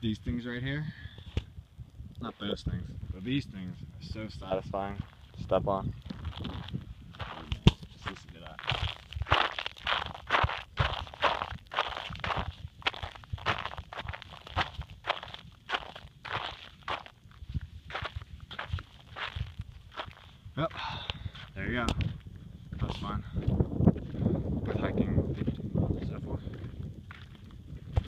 these things right here, not those things, but these things are so satisfying to step on. Just listen to that. Yep, there you go. That's fun. With hiking and so forth.